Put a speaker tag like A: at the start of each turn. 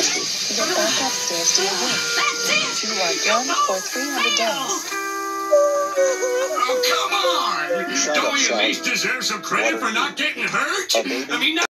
A: Get back upstairs to your room. To our 1 for 300 days.
B: Oh, come on! Don't we at least deserve some credit for not getting hurt? I mean,